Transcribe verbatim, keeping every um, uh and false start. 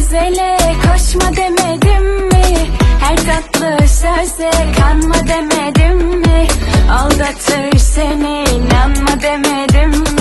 güzele koşma demedim mi? Her tatlı söze kanma demedim mi? Aldatır seni inanma demedim mi?